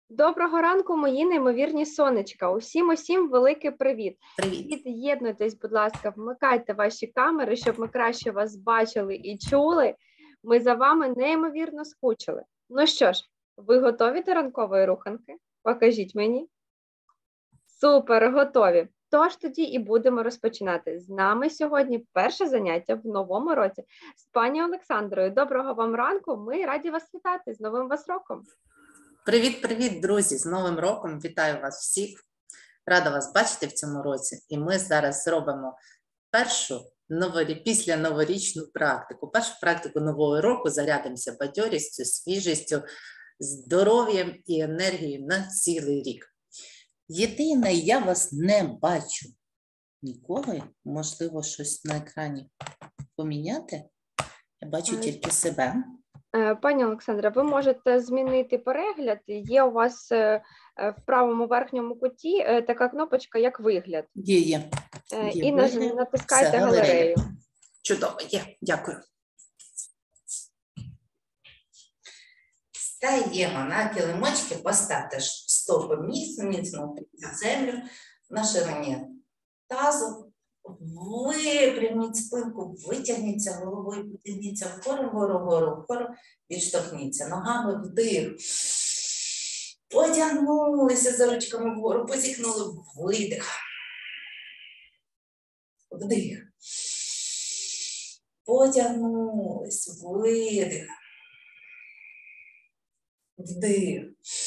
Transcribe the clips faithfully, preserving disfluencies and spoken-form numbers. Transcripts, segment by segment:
Доброго ранку, мої неймовірні сонечка. Усім усім великий привіт. Привіт. Під'єднуйтесь, будь ласка, вмикайте ваші камери, щоб ми краще вас бачили і чули. Ми за вами неймовірно скучили. Ну що ж, ви готові до ранкової руханки? Покажіть мені. Супер, готові. Тож тоді і будемо розпочинати. З нами сьогодні перше заняття в новому році з пані Олександрою. Доброго вам ранку, ми раді вас вітати. З Новим вас роком! Привіт-привіт, друзі! З Новим роком! Вітаю вас всіх! Рада вас бачити в цьому році. І ми зараз зробимо першу новорі... після новорічну практику. Першу практику нового року, зарядимося бадьорістю, свіжістю, здоров'ям і енергією на цілий рік. Єдине, я вас не бачу ніколи. Можливо, щось на екрані поміняти. Я бачу тільки себе. Пані Олександра, ви можете змінити перегляд. Є у вас в правому верхньому куті така кнопочка, як вигляд. Є, є. Є І вигляд. натискайте Все, галерею. Чудово, є. Дякую. Стаємо на килимочки, поставте стопи міцно, міцно на землю, на ширині тазу. Випряміть спинку, витягніться головою, підтягніться вгору, вгору, вгору, вгору, відштовхніться ногами, вдих. Потягнулися за ручками вгору, позіхнули, видих. Вдих. Потягнулись, видих. Вдих.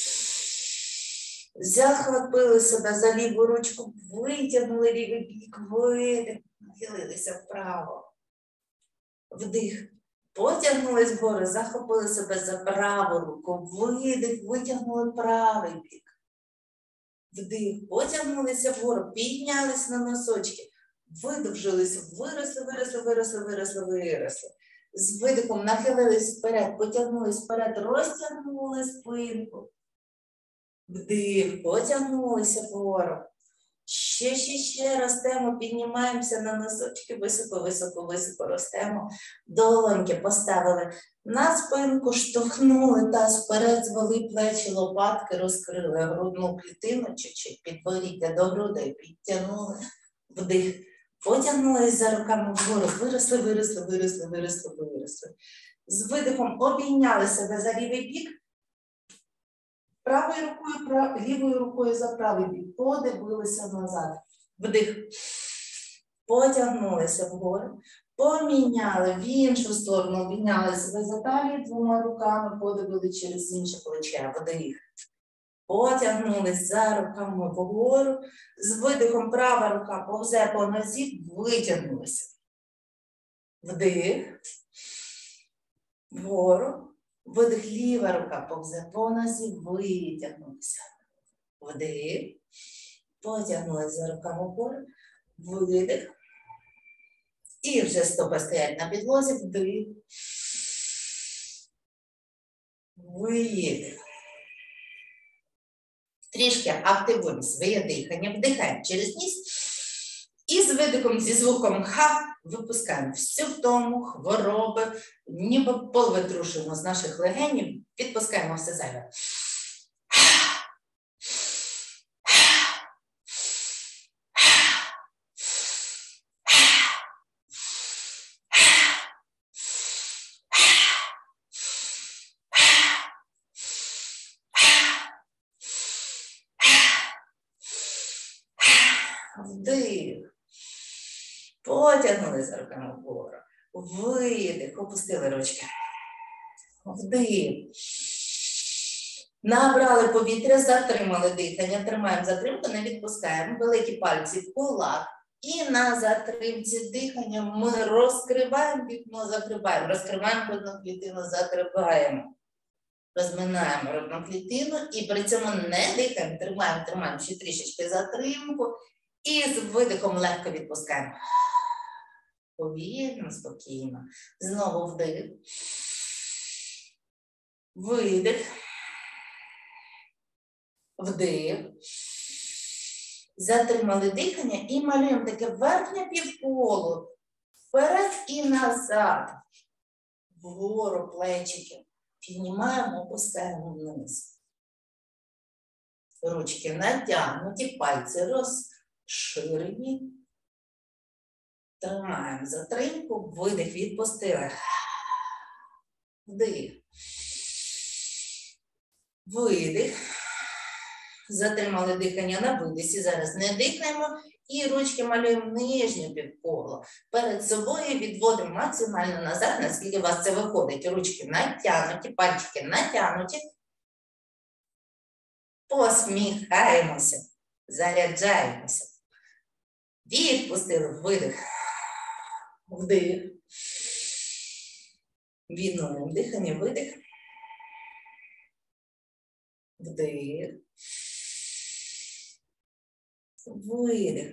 Захватили себе за ліву ручку, витягнули лівий бік, видих, нахилилися вправо. Вдих. Потягнулись вгору, захопили себе за праву руку, видих, витягнули правий бік. Вдих. Потягнулися вгору, піднялись на носочки, видовжились, виросли, виросли, виросли, виросли, виросли. З видихом нахилились вперед, потягнулись вперед, розтягнули спинку. Вдих, потягнулися вгору. Ще, ще, ще ростемо, піднімаємося на носочки, високо, високо, високо ростемо. Долоньки поставили на спинку, штовхнули таз вперед, звели плечі, лопатки, розкрили грудну клітину, чуть-чуть підборіддя до грудей, підтягнули. Вдих, потягнулись за руками вгору, виросли, виросли, виросли, виросли, виросли. З видихом обійняли себе за лівий бік. Правою рукою, прав... лівою рукою за правий бік, подивилися назад. Вдих. Потягнулися вгору, поміняли в іншу сторону, обійняли себе за талію двома руками, подивили через інше плече. Вдих. Потягнулись за руками вгору, з видихом права рука повзе по нозі, витягнулися. Вдих. Вгору. Видих, ліва рука повзе по нозі, витягнулися. Вдих. Потягнулися за руками вгору. Видих. І вже стопи стоять на підлозі. Вдих. Видих. Трішки активуємо своє дихання. Вдихаємо через ніс. І з видихом, зі звуком ха, випускаємо всю втому, хвороби, ніби пол витрушуємо з наших легенів, відпускаємо все зайве. Вдих. Потягнули за руками вгору. Видих. Опустили ручки. Вдих. Набрали повітря, затримали дихання. Тримаємо затримку, не відпускаємо. Великі пальці в кулак. І на затримці дихання ми розкриваємо вікно, закриваємо. Розкриваємо грудну клітину, закриваємо. Розминаємо грудну клітину і при цьому не дихаємо. Тримаємо, тримаємо ще трішечки затримку. І з видихом легко відпускаємо. Повільно, спокійно. Знову вдих. Видих. Вдих. Затримали дихання і малюємо таке верхнє півколо. Вперед і назад. Вгору плечики. Піднімаємо, опускаємо вниз. Ручки натягнуті, пальці розширені. Тримаємо затримку, видих, відпустили. Вдих. Видих. Затримали дихання на видисі. Зараз не дихаємо. І ручки малюємо нижнє півколо. Перед собою відводимо максимально назад, наскільки у вас це виходить. Ручки натягнуті, пальчики натягнуті. Посміхаємося. Заряджаємося. Відпустили. Видих. Вдих. Відновлюємо дихання. Видих. Вдих. Видих.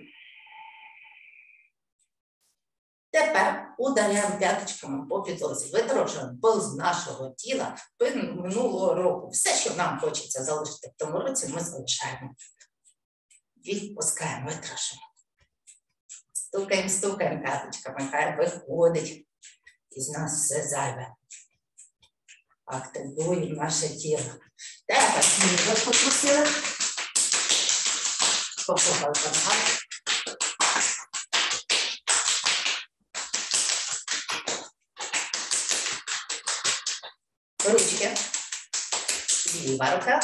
Тепер ударяємо п'яточками по підлозі. Витрошуємо пил з нашого тіла минулого року. Все, що нам хочеться залишити в тому році, ми залишаємо. Відпускаємо, витрошуємо. Стукаємо, стукаємо п'яточками, хай виходить із нас все зайве. Активуємо наше тіло. Тепер ми потрусили. Попробуй помагати. Ручки. Ліва рука.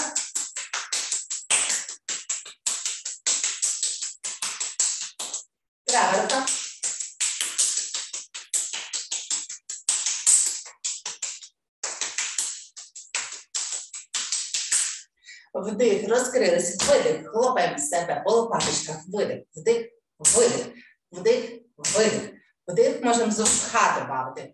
Права рука. Вдих, розкрилися, видих, хлопаємо себе по лопаточках, видих, вдих, видих, вдих, видих. Вдих можемо з хати бавити.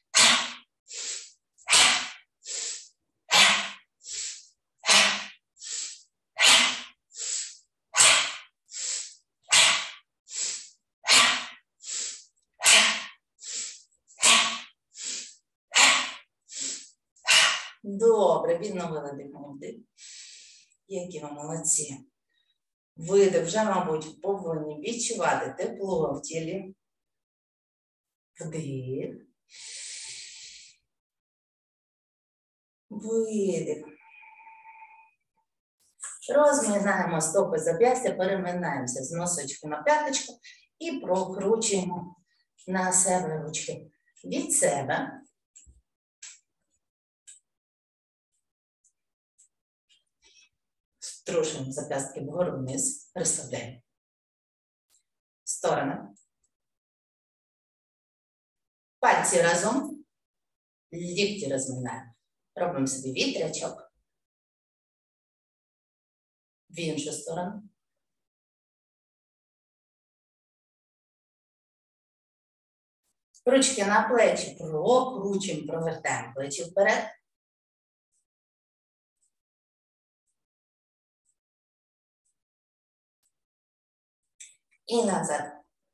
Добре, відновили дихання. Вдих. Які ви молодці. Видих, вже, мабуть, повинні відчувати тепло в тілі. Вдих. Видих. Розминаємо стопи зап'ястя, переминаємося з носочку на п'яточку і прокручуємо на себе ручки від себе. Струшуємо зап'ястки вгору вниз, розслабляємо. Сторони. Пальці разом, лікті розминаємо. Робимо собі вітрячок. В іншу сторону. Ручки на плечі прокручуємо, провертаємо плечі вперед. І назад.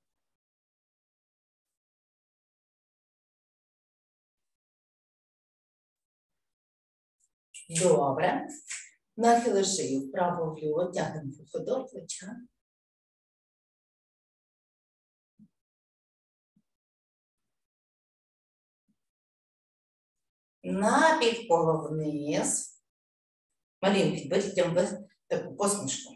Добре. Нахили шию вправо-вліво, тягнемо вухо до плеча. На півколо вниз. Малюємо підборіддям таку посмішку.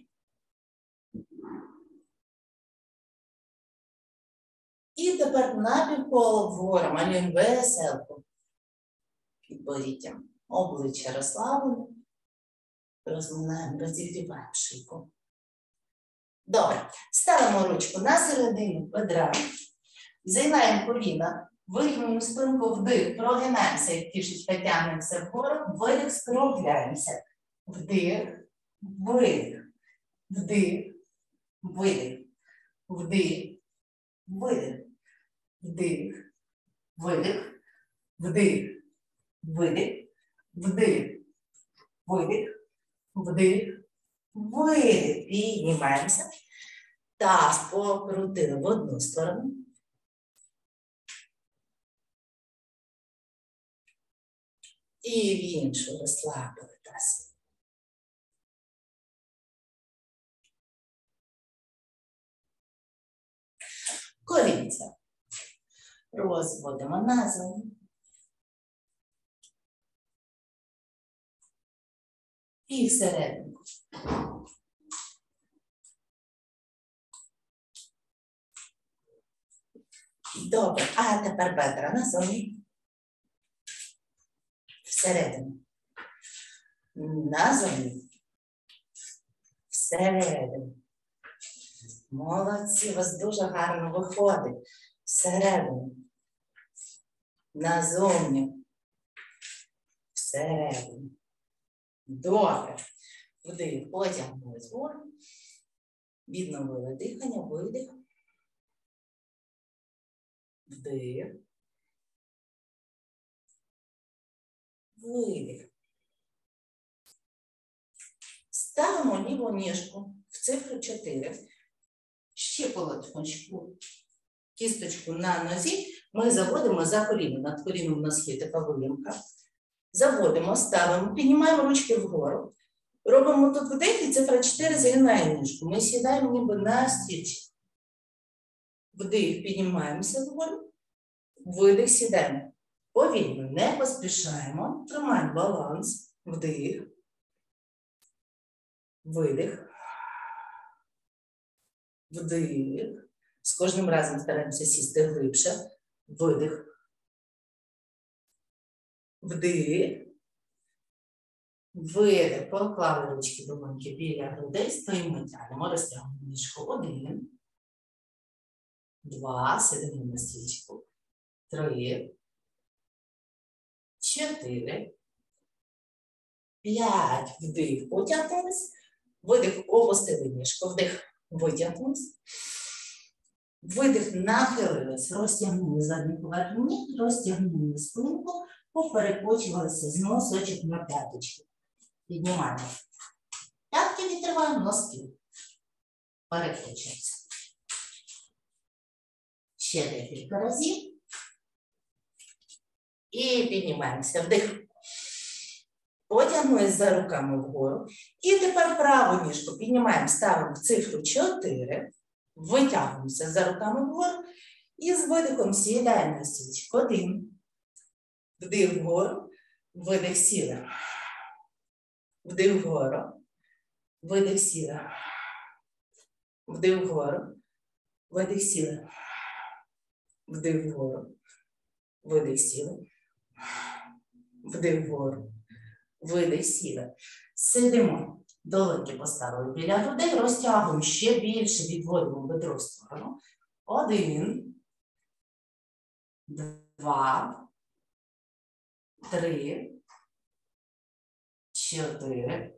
І тепер на півколо вгору малюємо веселку. Підборіддям. Обличчя розслаблене. Розминаємо, розігріваємо шийку. Добре. Ставимо ручку на середину бедра. Згинаємо коліна. Вигнемо спинку, вдих. Прогинаємося, як кішечка, тягнемося вгору. Видих, скругляємося. Вдих, видих. Вдих, видих. Вдих, видих. Вдих, видих. Вдих, видих. Вдих, видих. Вдих, видих. Піднімаємося. Таз покрутили в одну сторону. І в іншу розслабили таз. Колінця. Розводимо назад. І всередину. Добре. А тепер бедра назовні. Всередину. Назовні. Всередину. Молодці, у вас дуже гарно виходить. Всередину. Назовні. Всередину. Добре. Вдих, потягнули згору. Відновили дихання, видих. Вдих. Видих. Ставимо ліву ніжку в цифру чотири. Щиколотку, кісточку на нозі ми заводимо за коліно. Над коліном у нас є така виїмка. Заводимо, ставимо, піднімаємо ручки вгору. Робимо тут вдих і цифра чотири загинаємо ніжку. Ми сідаємо ніби на стільчик. Вдих, піднімаємося вгору. Видих, сідаємо. Повільно, не поспішаємо. Тримаємо баланс. Вдих. Видих. Вдих. З кожним разом стараємося сісти глибше. Видих. Вдих. Видих. Поклали ручки долоньки біля грудей. Стоїмо, тягнемо, розтягнемо ніжку. Один. Два. Сидимо на стільчику. Три. Чотири. П'ять. Вдих. Потягнулись. Видих. Опустили ніжку. Вдих. Витягнулись. Видих, нахилились, розтягнули задню поверхню ніг, розтягнули спинку, поперекочувалися з носочок на п'яточки. Піднімаємо. П'ятки відтриваємо, носки. Перекочуємося. Ще декілька разів. І піднімаємося. Вдих. Потягнулись за руками вгору. І тепер праву ніжку піднімаємо, ставимо цифру чотири. Витягуємося за руками вгору. І з видихом сідаємо на стільчик. Один. Вдих вгору. Видих сіли. Вдих вгору. Видих сіли. Вдих вгору. Видих сіли. Вдих вгору. Видих сіли. Вдих вгору. Видих сіли. Сидимо. Долоньки поставили біля грудей, розтягуємо ще більше, відводимо бедро в сторону. Один, два, три, чотири,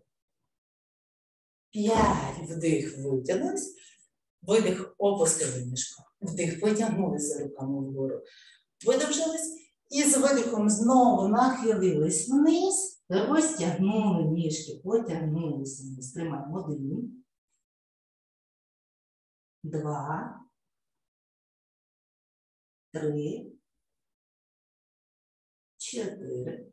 п'ять. Вдих, витягнулись. Видих, опустили ніжку. Вдих, потягнулися за руками вгору. Видовжились. І з видихом знову нахилились вниз. Розтягнули ніжки, потягнулися вниз. Тримаємо. Один, два, три, чотири,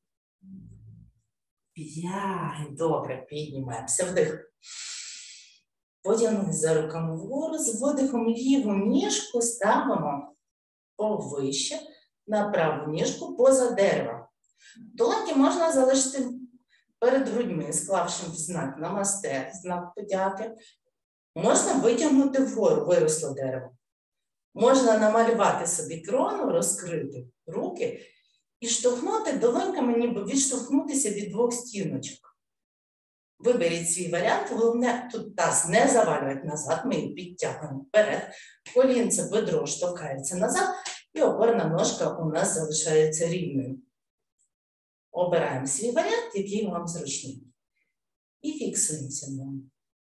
п'ять. Добре, піднімаємося. Вдих. Потягнули за руками вгору. З видихом ліву ніжку ставимо повище на праву ніжку поза деревом. Долоньки можна залишити перед грудьми, склавши в знак намасте, знак подяки. Можна витягнути вгору, виросло дерево. Можна намалювати собі крону, розкрити руки і штовхнути долоньками, ніби відштовхнутися від двох стіночок. Виберіть свій варіант, головне тут таз не завалювати назад, ми її підтягуємо вперед, колінце, бедро штовхається назад і опорна ножка у нас залишається рівною. Обираємо свій варіант, який вам зручний. І фіксуємося в ньому.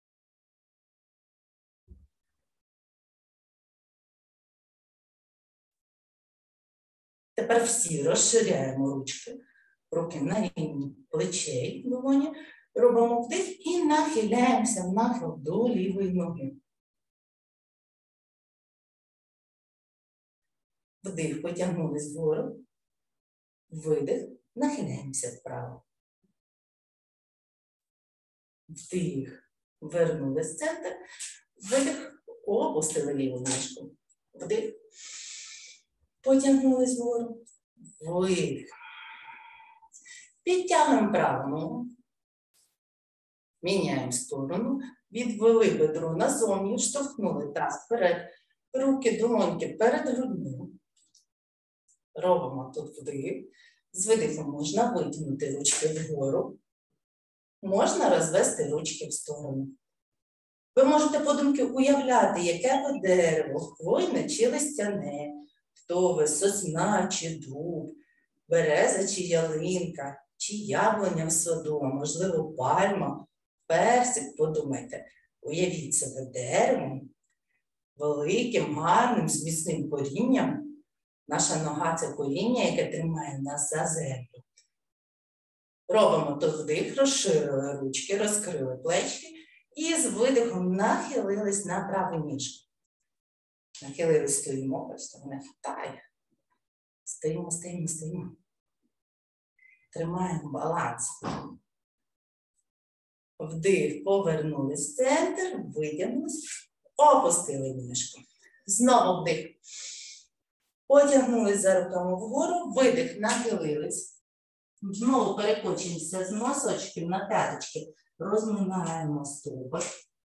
Тепер всі розширяємо ручки, руки на рівні плечей, долоні. Робимо вдих і нахиляємося в нахил до лівої ноги. Вдих, потягнулись вгору. Видих, нахиляємося вправо. Вдих, вернулись в центр. Видих, опустили ліву ніжку. Вдих, потягнулись вгору. Видих. Підтягуємо праву ногу. Міняємо сторону. Відвели бедро назовні, штовхнули таз вперед. руки, долоньки перед грудьми. Робимо тут вдих. З видихом можна витягнути ручки вгору. Можна розвести ручки в сторону. Ви можете подумки уявляти, яке ви дерево, хвойне чи листяне, хто ви, сосна чи дуб, береза чи ялинка, чи яблуня в саду, а можливо пальма, персик, подумайте. Уявіть себе деревом, великим, гарним, з міцним корінням. Наша нога – це коріння, яке тримає нас за землю. Робимо тут вдих, розширили ручки, розкрили плечки і з видихом нахилились на праву ніжку. Нахилились, стоїмо, бачите, вона хитає. Стоїмо, стоїмо, стоїмо. Тримаємо баланс. Вдих, повернулись в центр, витягнулись, опустили ніжку. Знову вдих. Потягнулись за руками вгору, видих, нахилились. Знову перекочуємося з носочків на п'яточки. Розминаємо стопи.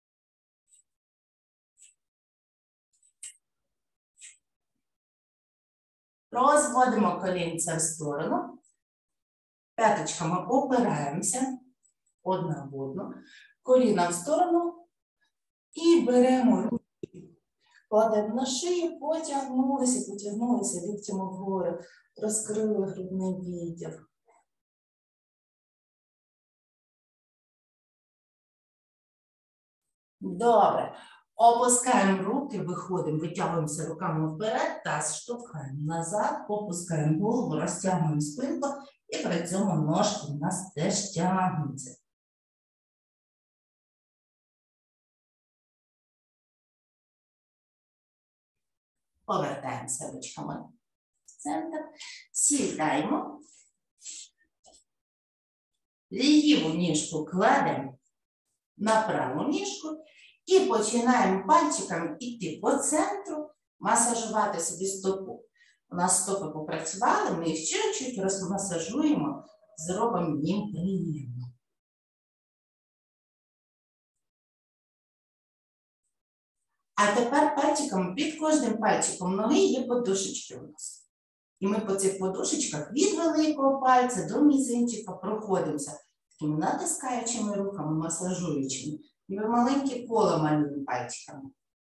Розводимо колінця в сторону. П'яточками опираємося одна в одну. Коліна в сторону. І беремо руки. Кладемо на шию, потягнулися, потягнулися ліктями вгору. Розкрили грудний відділ. Добре. Опускаємо руки, виходимо, витягуємося руками вперед, таз штовхаємо назад, опускаємо голову, розтягуємо спинку і при цьому ножки у нас теж тягнуться. Повертаємося ручками в центр, сідаємо. Ліву ніжку кладемо на праву ніжку і починаємо пальчиками йти по центру, масажувати собі стопу. У нас стопи попрацювали, ми їх чуть-чуть розмасажуємо, зробимо їм приємно. А тепер пальчиками, під кожним пальчиком ноги є подушечки у нас. І ми по цих подушечках від великого пальця до мізинчика проходимося такими натискаючими руками, масажуючими. І ви маленькі коло малюємо пальчиками.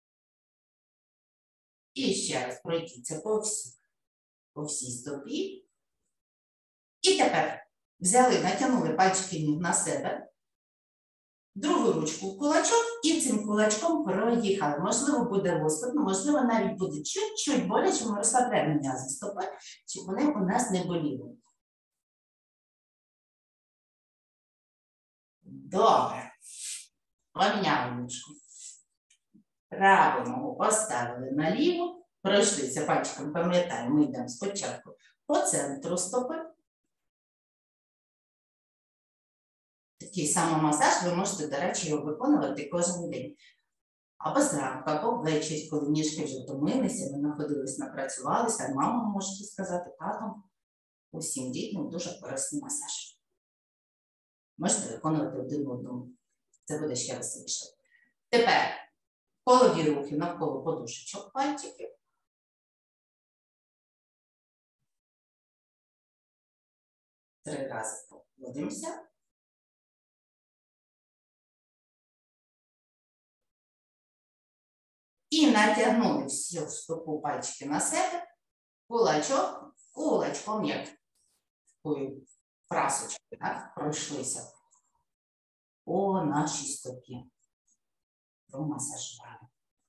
І ще раз пройдіться по всій, по всій стопі. І тепер взяли, натягнули пальчики ніг на себе. Другу ручку в кулачок і цим кулачком проїхали. Можливо, буде лоскотно, можливо, навіть буде чуть-чуть боляче, ми розслабляємо м'язи стопи, щоб вони у нас не боліли. Добре. Поміняли ніжку. Праву ногу поставили на ліву, пройшлися пальчиком, пам'ятаємо, ми йдемо спочатку по центру стопи. Такий самий масаж ви можете, до речі, його виконувати кожен день. Або зранку, або ввечері, коли ніжки вже втомилися, ви знаходились, напрацювалися, а мама можете сказати, татам, усім дітям дуже корисний масаж. Можете виконувати один в одному. Це буде ще веселіше. Тепер колові рухи навколо подушечок пальчиків. Три рази покладемося. І натягнули всю стопу пальчики на себе, кулачок, кулачком, як такою прасочкою, так, пройшлися по нашій стопі. Промасажували.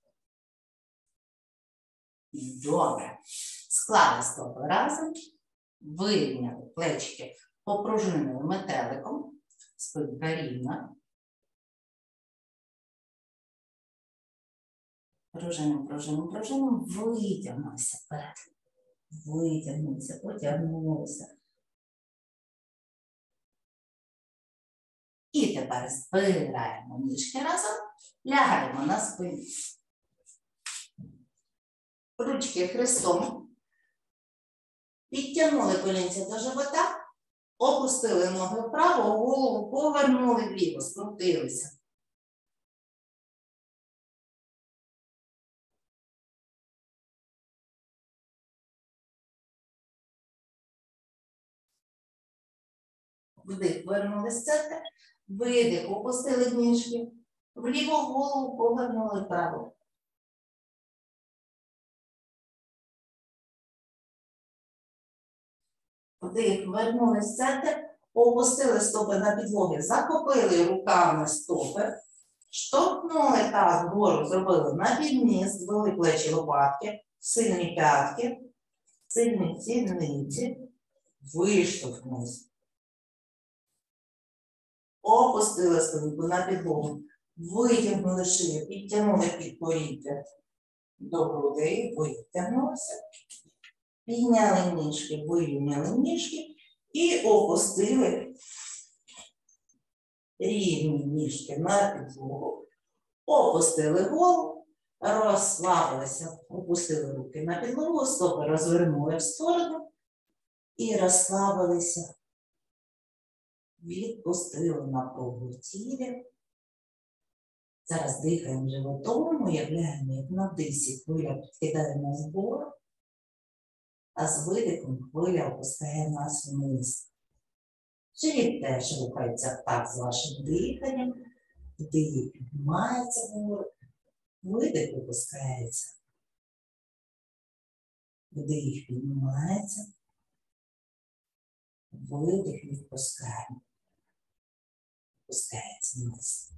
Добре. Склали стопи разом, вирівняли плечики, попружинили метеликом, спинка рівна. Пружинимо, пружинимо, пружинимо, витягнулися вперед. Витягнулися, потягнулися. І тепер збираємо ніжки разом, лягаємо на спину. Ручки хрестом. Підтягнули колінця до живота, опустили ноги вправо, голову повернули вліво, скрутилися. Вдих, вернулись в центр. Видих, опустили ніжки. В ліву голову повернули вправо. Вдих, вернулись в центр. Опустили стопи на підлоги. Захопили руками стопи. Штовхнули таз вгору, зробили на підніс, звели плечі лопатки, сильні п'ятки, сильні сідниці, виштовхнулись. Опустили спинку на підлогу, витягнули шию, підтягнули підборіддя до грудей, витягнулися, підняли ніжки, вирівняли ніжки і опустили рівні ніжки на підлогу. Опустили голову, розслабилися, опустили руки на підлогу, стопи розвернули в сторону і розслабилися. Відпустили напругу в тілі. Зараз дихаємо животом, уявляємо, як на вдисі хвиля підкидає нас вгору, а з видихом хвиля опускає нас вниз. Живіт теж рухається так з вашим диханням. Вдих піднімається вгору, видих опускається. Вдих піднімається, видих відпускаємо. Опускається вниз.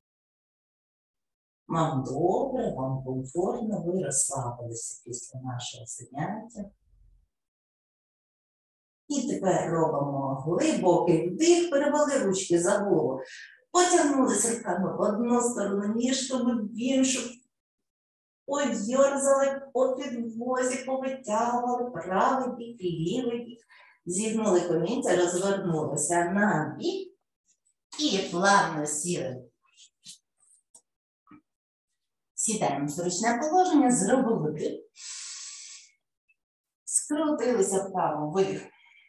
Вам добре, вам комфортно, ви розслабилися після нашого заняття. І тепер робимо глибокий вдих, перевели ручки за голову. Потягнулися руками в одну сторону, ніжками в іншу. Подьорзали по підлозі, повитягували правий бік, лівий бік. Зігнули колінця, розвернулися на бік і плавно сіли. Сідаємо в зручне положення, зробили вдих. Скрутилися вправо, видих.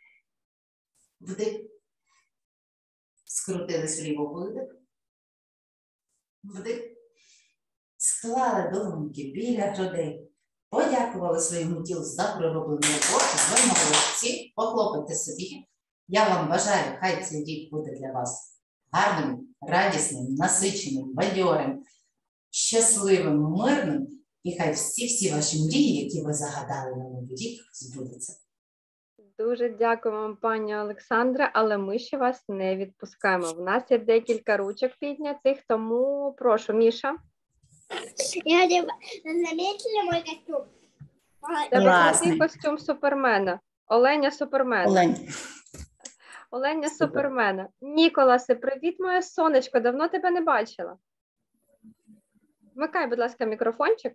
Вдих. Скрутились вліво, видих. Вдих. Склали долоньки біля грудей. Подякували своєму тілу за пророблену роботу. Ви молодці. Похлопайте собі. Я вам бажаю, хай цей рік буде для вас гарним, радісним, насиченим, бадьорим, щасливим, мирним. І хай всі-всі ваші мрії, які ви загадали на новий рік, збудуться. Дуже дякуємо вам, пані Олександра, але ми ще вас не відпускаємо. В нас є декілька ручок піднятих, тому прошу, Міша. Я заметила мой костюм. Це Класний. костюм Супермена. Оленя Супермена. Олень. Оленя Супер. Супермена. Ніколасе, привіт, моє сонечко, давно тебе не бачила. Вмикай, будь ласка, мікрофончик.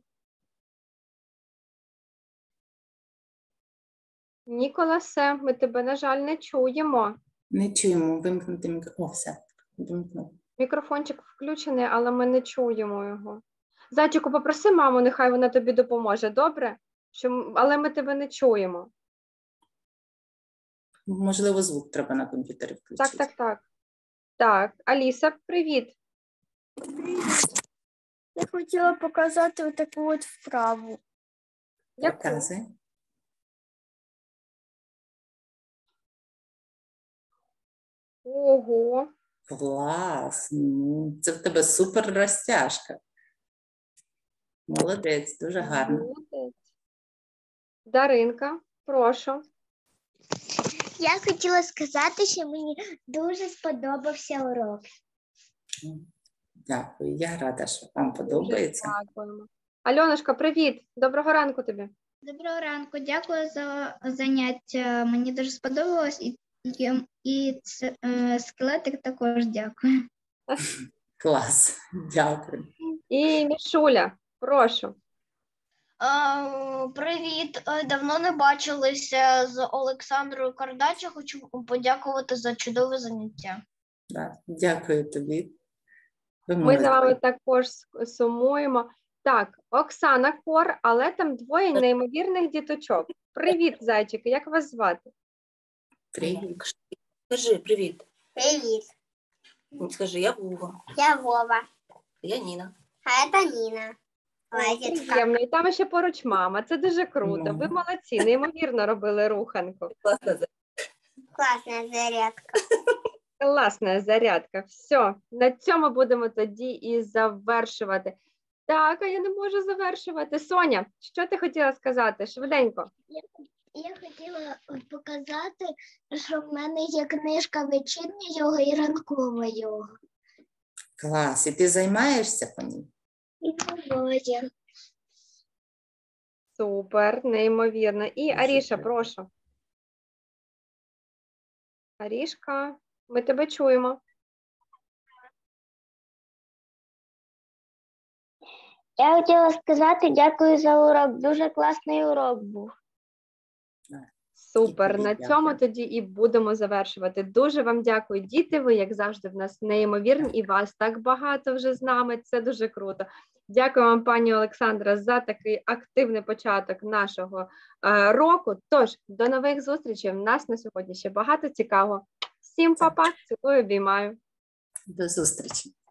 Ніколасе, ми тебе, на жаль, не чуємо. Не чуємо, вимкнути мікрофон. О, все, вимкнув. Мікрофончик включений, але ми не чуємо його. Зайчику, попроси маму, нехай вона тобі допоможе, добре? Що... Але ми тебе не чуємо. Можливо, звук треба на комп'ютері включити. Так, так, так. Так, Аліса, привіт. Я хотіла показати таку от вправу. Яку? Показуй. Ого. Клас. Ну, це в тебе супер розтяжка. Молодець, дуже гарно. Молодець. Даринка, прошу. Я хотіла сказати, що мені дуже сподобався урок. Дякую, я рада, що вам подобається. Дуже дякуємо. Альонушка, привіт. Доброго ранку тобі. Доброго ранку, дякую за заняття. Мені дуже сподобалось, і, і, і це, е, скелетик також дякую. Клас, дякую. І Мішуля, прошу. Е, Привіт, Е, давно не бачилися з Олександрою Кардача. Хочу подякувати за чудове заняття. Да, дякую тобі. Ви Ми за вами молодці. також сумуємо. Так, Оксана Кор, але там двоє неймовірних діточок. Привіт, зайчики, як вас звати? Привіт. Скажи привіт. Привіт, Скажи, я Вова. я Вова, Я Ніна. а це Ніна. Приємно. І там ще поруч мама. Це дуже круто. Ви молодці, неймовірно робили руханку. Класна за- Класна зарядка. Класна зарядка. Все, на цьому будемо тоді і завершувати. Так, а я не можу завершувати. Соня, що ти хотіла сказати? Швиденько. Я хотіла показати, що в мене є книжка вечірня йога і ранкова йога. Клас. І ти займаєшся по ній? І Володя. Супер, неймовірно. І Дуже Аріша, круто. прошу. Арішка, ми тебе чуємо. Я хотіла сказати дякую за урок. Дуже класний урок був. Супер, тобі на дякую. цьому тоді і будемо завершувати. Дуже вам дякую, діти. Ви, як завжди, в нас неймовірні, і вас так багато вже з нами. Це дуже круто. Дякую вам, пані Олександра, за такий активний початок нашого е, року. Тож, до нових зустрічей. У нас на сьогодні ще багато цікавого. Всім па-па, цілую, обіймаю. До зустрічі.